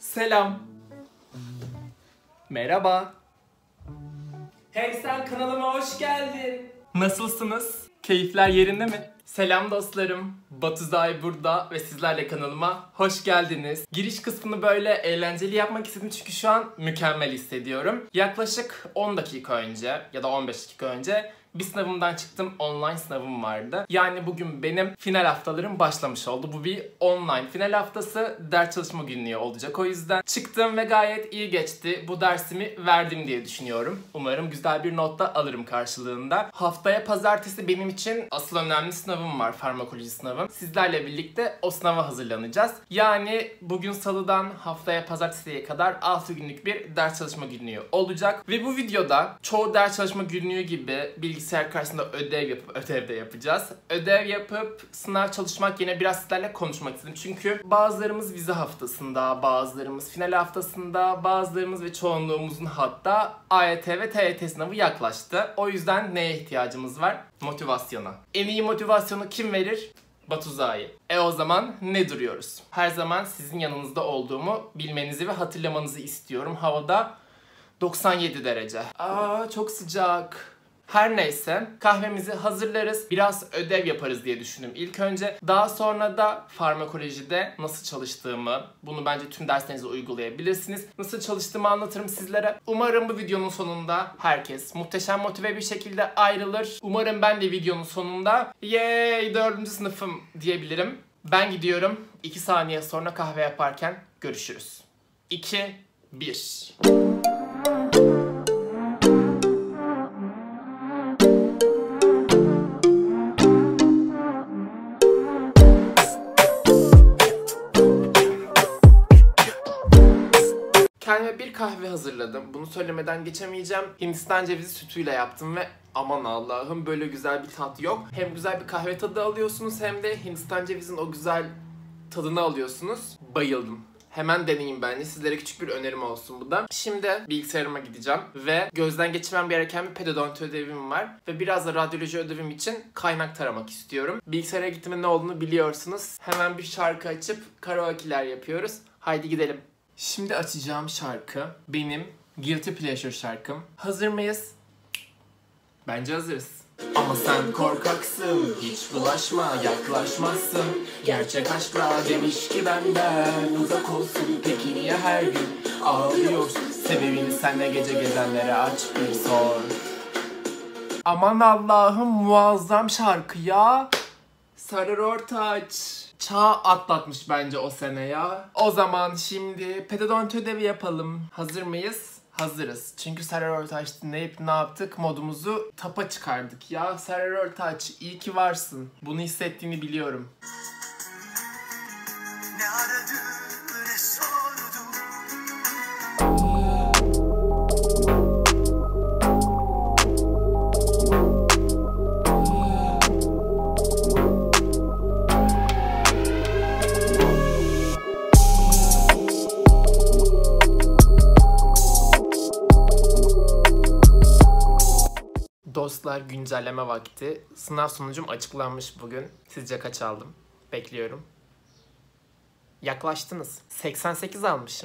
Selam. Merhaba. Hey sen, kanalıma hoş geldin. Nasılsınız? Keyifler yerinde mi? Selam dostlarım. Batuzay burada ve sizlerle kanalıma hoş geldiniz. Giriş kısmını böyle eğlenceli yapmak istedim çünkü şu an mükemmel hissediyorum. Yaklaşık 10 dakika önce ya da 15 dakika önce bir sınavımdan çıktım. Online sınavım vardı. Yani bugün benim final haftalarım başlamış oldu. Bu bir online final haftası, ders çalışma günlüğü olacak. O yüzden çıktım ve gayet iyi geçti. Bu dersimi verdim diye düşünüyorum. Umarım güzel bir not da alırım karşılığında. Haftaya pazartesi benim için asıl önemli sınavım var. Farmakoloji sınavım. Sizlerle birlikte o sınava hazırlanacağız. Yani bugün salıdan haftaya pazartesiye kadar 6 günlük bir ders çalışma günlüğü olacak. Ve bu videoda çoğu ders çalışma günlüğü gibi bilgisayar karşısında ödev yapacağız. Ödev yapıp sınav çalışmak yine biraz sizlerle konuşmak istedim. Çünkü bazılarımız vize haftasında, bazılarımız final haftasında, bazılarımız ve çoğunluğumuzun hatta AYT ve TYT sınavı yaklaştı. O yüzden neye ihtiyacımız var? Motivasyona. En iyi motivasyonu kim verir? Batuzay. O zaman ne duruyoruz? Her zaman sizin yanınızda olduğumu bilmenizi ve hatırlamanızı istiyorum. Havada 97 derece. Çok sıcak. Her neyse, kahvemizi hazırlarız, biraz ödev yaparız diye düşündüm ilk önce. Daha sonra da farmakolojide nasıl çalıştığımı, bunu bence tüm derslerinizde uygulayabilirsiniz. Nasıl çalıştığımı anlatırım sizlere. Umarım bu videonun sonunda herkes muhteşem motive bir şekilde ayrılır. Umarım ben de videonun sonunda yay 4. sınıfım diyebilirim. Ben gidiyorum. 2 saniye sonra kahve yaparken görüşürüz. 2, 1. Kendime bir kahve hazırladım. Bunu söylemeden geçemeyeceğim. Hindistan cevizi sütüyle yaptım ve aman Allah'ım böyle güzel bir tat yok. Hem güzel bir kahve tadı alıyorsunuz hem de Hindistan cevizinin o güzel tadını alıyorsunuz. Bayıldım. Hemen deneyin bence. Sizlere küçük bir önerim olsun bu da. Şimdi bilgisayarıma gideceğim ve gözden geçirmem gereken bir pedodonti ödevim var. Ve biraz da radyoloji ödevim için kaynak taramak istiyorum. Bilgisayara gittiğimin ne olduğunu biliyorsunuz. Hemen bir şarkı açıp karaoke'ler yapıyoruz. Haydi gidelim. Şimdi açacağım şarkı benim Guilty Pleasure şarkım. Hazır mıyız? Bence hazırız. Ama sen korkaksın, hiç bulaşma, yaklaşmazsın. Gerçek aşkla demiş ki benden uzak olsun. Peki niye her gün ağlıyorsun? Sebebini senle gece gezenlere aç bir sor. Aman Allah'ım, muazzam şarkı ya. Serdar Ortaç. Çağ atlatmış bence o sene ya. O zaman şimdi pedodonti ödevi yapalım. Hazır mıyız? Hazırız. Çünkü Serdar Ortaç dinleyip ne yaptık? Modumuzu tapa çıkardık. Ya Serdar Ortaç, iyi ki varsın. Bunu hissettiğini biliyorum. Ne aradı, ne sordu. Dostlar, güncelleme vakti. Sınav sonucum açıklanmış bugün. Sizce kaç aldım? Bekliyorum. Yaklaştınız. 88 almışım.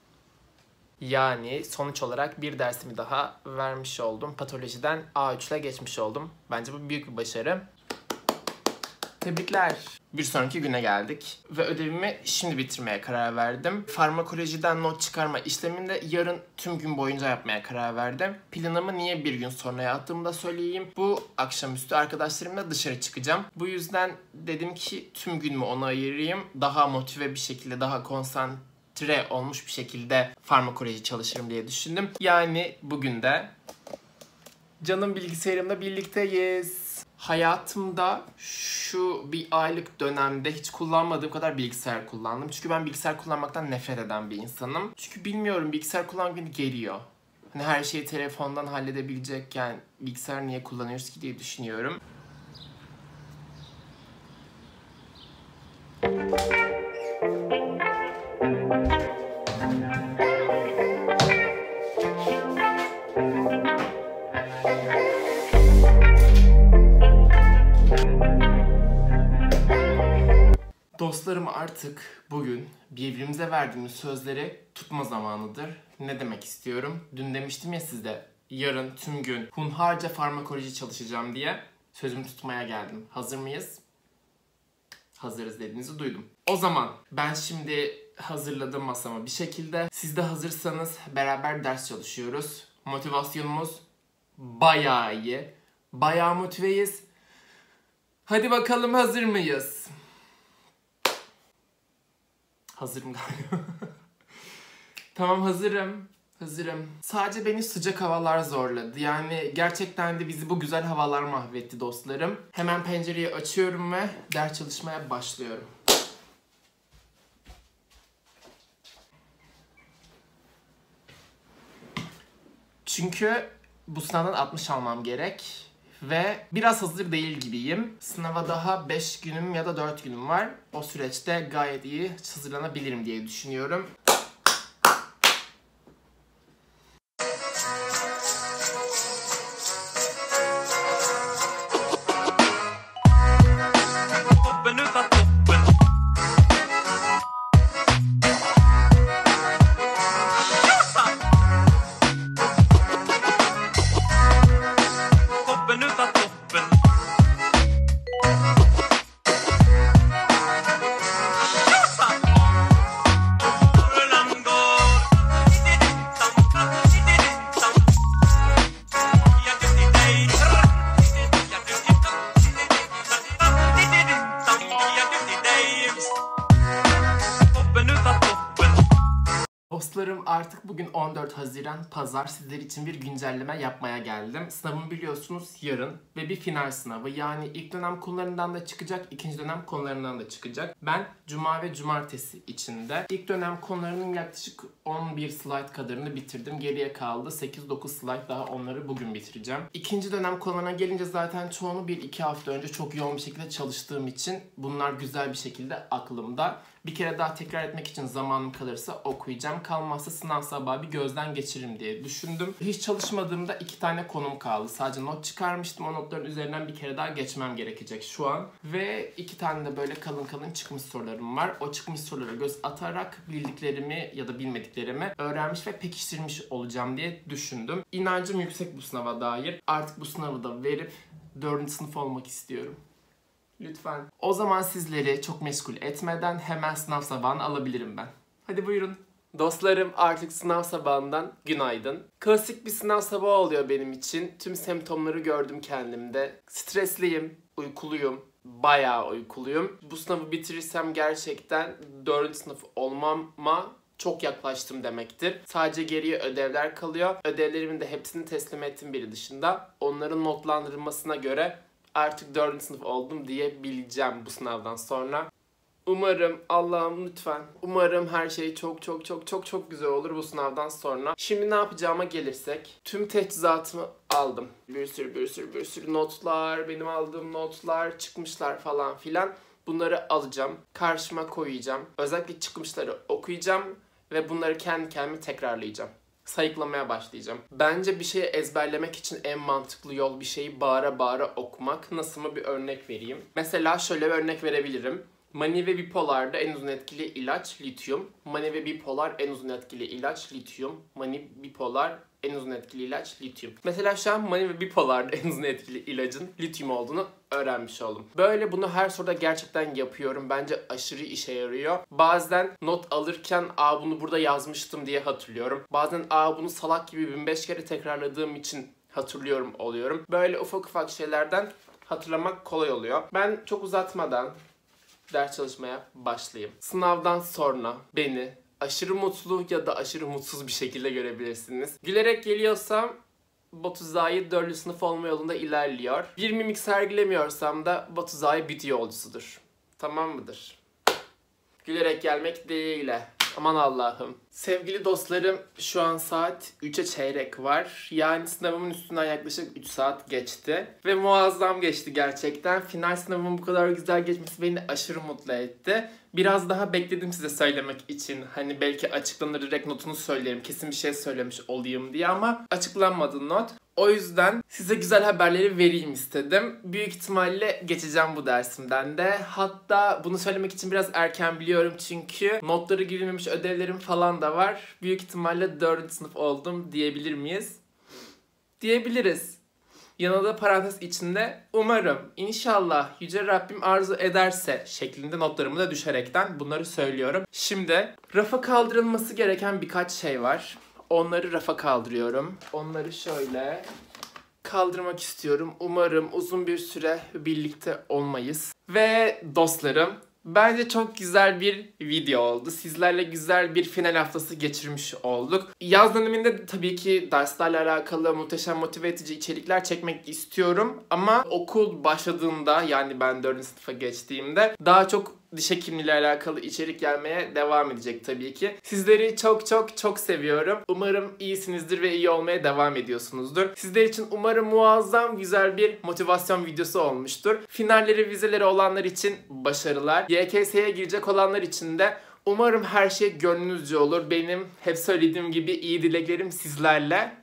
Yani sonuç olarak bir dersimi daha vermiş oldum. Patolojiden A3 ile geçmiş oldum. Bence bu büyük bir başarı. Tebrikler. Bir sonraki güne geldik ve ödevimi şimdi bitirmeye karar verdim. Farmakolojiden not çıkarma işlemini de yarın tüm gün boyunca yapmaya karar verdim. Planımı niye bir gün sonraya attığımı da söyleyeyim. Bu akşamüstü arkadaşlarımla dışarı çıkacağım. Bu yüzden dedim ki tüm günümü ona ayırayım. Daha motive bir şekilde, daha konsantre olmuş bir şekilde farmakoloji çalışırım diye düşündüm. Yani bugün de canım bilgisayarımla birlikteyiz. Hayatımda şu bir aylık dönemde hiç kullanmadığım kadar bilgisayar kullandım. Çünkü ben bilgisayar kullanmaktan nefret eden bir insanım. Çünkü bilmiyorum, bilgisayar kullanmak beni geriyor. Hani her şeyi telefondan halledebilecekken bilgisayar niye kullanıyoruz ki diye düşünüyorum. Dostlarım, artık bugün birbirimize verdiğimiz sözleri tutma zamanıdır. Ne demek istiyorum? Dün demiştim ya sizde, yarın tüm gün hunharca farmakoloji çalışacağım diye sözümü tutmaya geldim. Hazır mıyız? Hazırız dediğinizi duydum. O zaman ben şimdi hazırladım masamı bir şekilde. Siz de hazırsanız beraber ders çalışıyoruz. Motivasyonumuz bayağı iyi. Bayağı motiveyiz. Hadi bakalım, hazır mıyız? Hazırım galiba. Tamam, hazırım. Hazırım. Sadece beni sıcak havalar zorladı. Yani gerçekten de bizi bu güzel havalar mahvetti dostlarım. Hemen pencereyi açıyorum ve ders çalışmaya başlıyorum. Çünkü bu sınavdan 60 almam gerek. Ve biraz hazır değil gibiyim. Sınava daha 5 günüm ya da 4 günüm var. O süreçte gayet iyi hazırlanabilirim diye düşünüyorum. Dostlarım, artık bugün 14 Haziran Pazar, sizler için bir güncelleme yapmaya geldim. Sınavım biliyorsunuz yarın ve bir final sınavı. Yani ilk dönem konularından da çıkacak, ikinci dönem konularından da çıkacak. Ben Cuma ve Cumartesi içinde ilk dönem konularının yaklaşık 11 slide kadarını bitirdim. Geriye kaldı 8-9 slide, daha onları bugün bitireceğim. İkinci dönem konularına gelince zaten çoğunu 1-2 hafta önce çok yoğun bir şekilde çalıştığım için bunlar güzel bir şekilde aklımda. Bir kere daha tekrar etmek için zamanım kalırsa okuyacağım. Kalmazsa sınav sabahı bir gözden geçiririm diye düşündüm. Hiç çalışmadığımda 2 tane konum kaldı. Sadece not çıkarmıştım. O notların üzerinden bir kere daha geçmem gerekecek şu an. Ve 2 tane de böyle kalın kalın çıkmış sorularım var. O çıkmış sorulara göz atarak bildiklerimi ya da bilmediklerimi öğrenmiş ve pekiştirmiş olacağım diye düşündüm. İnancım yüksek bu sınava dair. Artık bu sınavı da verip 4. sınıf olmak istiyorum. Lütfen. O zaman sizleri çok meşgul etmeden hemen sınav sabahını alabilirim ben. Hadi buyurun. Dostlarım, artık sınav sabahından günaydın. Klasik bir sınav sabahı oluyor benim için. Tüm semptomları gördüm kendimde. Stresliyim, uykuluyum. Bayağı uykuluyum. Bu sınavı bitirirsem gerçekten 4. sınıf olmama çok yaklaştım demektir. Sadece geriye ödevler kalıyor. Ödevlerimin de hepsini teslim ettim biri dışında. Onların notlandırılmasına göre artık 4. sınıf oldum diyebileceğim bu sınavdan sonra. Umarım, Allah'ım lütfen, umarım her şey çok güzel olur bu sınavdan sonra. Şimdi ne yapacağıma gelirsek, tüm teçhizatımı aldım. Bir sürü notlar, benim aldığım notlar, çıkmışlar falan filan. Bunları alacağım, karşıma koyacağım. Özellikle çıkmışları okuyacağım ve bunları kendi kendime tekrarlayacağım. Sayıklamaya başlayacağım. Bence bir şeyi ezberlemek için en mantıklı yol bir şeyi bağıra bağıra okumak. Nasıl mı, bir örnek vereyim. Mesela şöyle bir örnek verebilirim. Mani ve bipolarda en uzun etkili ilaç lityum. Mani ve bipolar en uzun etkili ilaç lityum. Mani, bipolar en uzun etkili ilaç lityum. Mesela şu an mani ve bipolarda en uzun etkili ilacın lityum olduğunu öğrenmiş oldum. Böyle bunu her soruda gerçekten yapıyorum. Bence aşırı işe yarıyor. Bazen not alırken bunu burada yazmıştım diye hatırlıyorum. Bazen bunu salak gibi 1005 kere tekrarladığım için hatırlıyorum oluyorum. Böyle ufak ufak şeylerden hatırlamak kolay oluyor. Ben çok uzatmadan ders çalışmaya başlayayım. Sınavdan sonra beni aşırı mutlu ya da aşırı mutsuz bir şekilde görebilirsiniz. Gülerek geliyorsam Batuzai 4. sınıf olma yolunda ilerliyor. Bir mimik sergilemiyorsam da Batuzai büt yolcusudur. Tamam mıdır? Gülerek gelmek değil. Aman Allah'ım. Sevgili dostlarım, şu an saat 3'e çeyrek var. Yani sınavımın üstünden yaklaşık 3 saat geçti. Ve muazzam geçti gerçekten. Final sınavımın bu kadar güzel geçmesi beni aşırı mutlu etti. Biraz daha bekledim size söylemek için. Hani belki açıklanır, direkt notunu söylerim. Kesin bir şey söylemiş olayım diye ama açıklanmadı not. O yüzden size güzel haberleri vereyim istedim. Büyük ihtimalle geçeceğim bu dersimden de. Hatta bunu söylemek için biraz erken biliyorum çünkü notları girilmemiş ödevlerim falan da var. Büyük ihtimalle 4. sınıf oldum diyebilir miyiz? Diyebiliriz. Yanında da parantez içinde umarım, inşallah, Yüce Rabbim arzu ederse şeklinde notlarımı da düşerekten bunları söylüyorum. Şimdi rafa kaldırılması gereken birkaç şey var. Onları rafa kaldırıyorum. Onları şöyle kaldırmak istiyorum. Umarım uzun bir süre birlikte olmayız. Ve dostlarım, bence çok güzel bir video oldu. Sizlerle güzel bir final haftası geçirmiş olduk. Yaz döneminde tabii ki derslerle alakalı muhteşem motive edici içerikler çekmek istiyorum. Ama okul başladığında, yani ben 4. sınıfa geçtiğimde daha çok diş hekimliğiyle alakalı içerik gelmeye devam edecek tabii ki. Sizleri çok çok çok seviyorum. Umarım iyisinizdir ve iyi olmaya devam ediyorsunuzdur. Sizler için umarım muazzam güzel bir motivasyon videosu olmuştur. Finalleri, vizeleri olanlar için başarılar. YKS'ye girecek olanlar için de umarım her şey gönlünüzce olur. Benim hep söylediğim gibi iyi dileklerim sizlerle.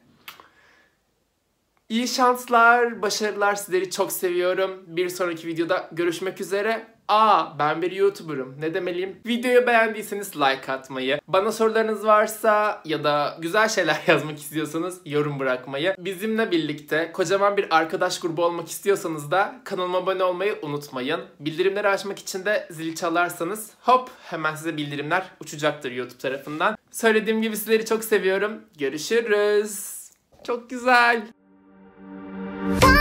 İyi şanslar, başarılar. Sizleri çok seviyorum. Bir sonraki videoda görüşmek üzere. Ben bir YouTuber'ım. Ne demeliyim? Videoyu beğendiyseniz like atmayı, bana sorularınız varsa ya da güzel şeyler yazmak istiyorsanız yorum bırakmayı, bizimle birlikte kocaman bir arkadaş grubu olmak istiyorsanız da kanalıma abone olmayı unutmayın. Bildirimleri açmak için de zili çalarsanız hop hemen size bildirimler uçacaktır YouTube tarafından. Söylediğim gibi sizleri çok seviyorum. Görüşürüz. Çok güzel.